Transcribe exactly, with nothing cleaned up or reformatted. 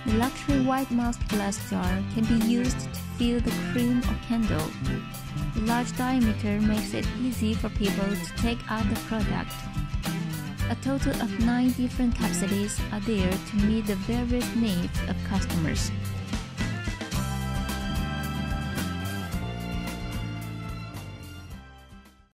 The luxury white mouse glass jar can be used to fill the cream or candle. The large diameter makes it easy for people to take out the product. A total of nine different capacities are there to meet the various needs of customers.